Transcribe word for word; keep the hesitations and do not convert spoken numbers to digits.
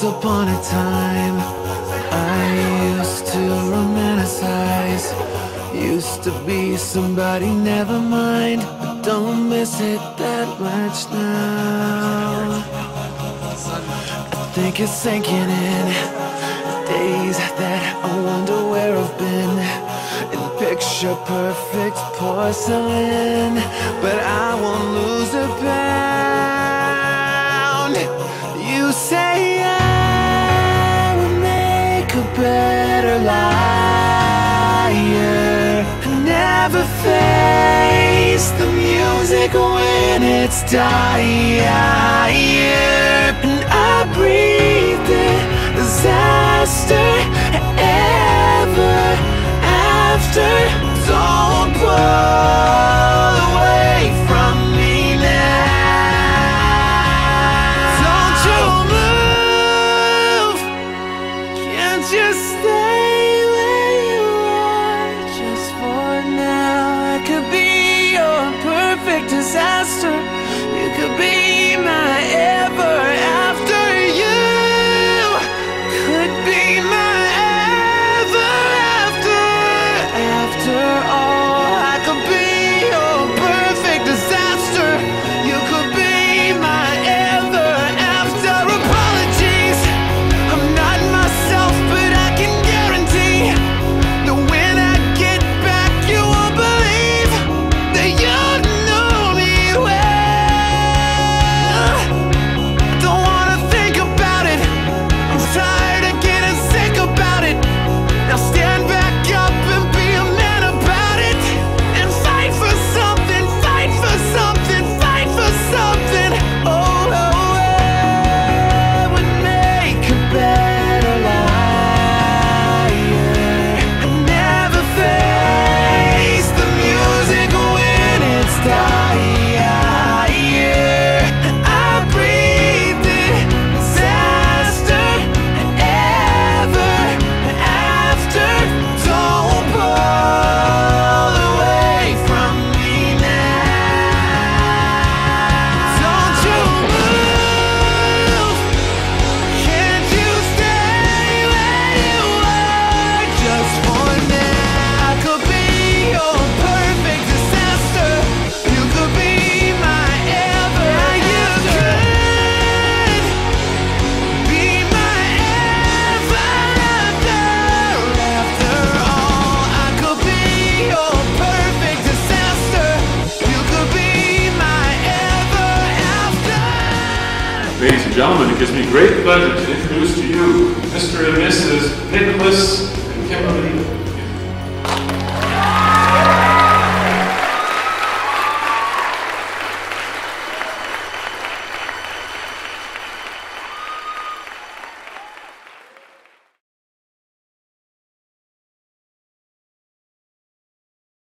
Once upon a time, I used to romanticize. Used to be somebody, never mind, but don't miss it that much now. I think it's sinking in, days that I wonder where I've been, in picture perfect porcelain, but I won't lose a pound. You say I will make a better liar, never face the music when it's dire, and I breathe the disaster ever after. Don't pull away from me now. Don't you move, can't you stay where you are just for now? I could be your perfect disaster, you could be my ever after. You could be my ever after. After all, I could be your perfect disaster, you could be my ever after. Apologies, I'm not myself, but I can guarantee that when I get back you won't believe that you know me well. Don't wanna think about it, I'm tired of getting sick about it. Now stand back up and be a man about it, and fight for something, fight for something, fight for something. Oh, oh, I would make a better liar, and never face the music when it's dire. I breathe the disaster ever after. Don't pull away from me now. Don't you move, can't you stay where you are just for now? I could be your perfect disaster, you could be my ever after. Be my ever after. After all, I could be your perfect disaster, you could be my ever after. Ladies and gentlemen, it gives me great pleasure to introduce to you Mister and Missus Nicholas and Kimberly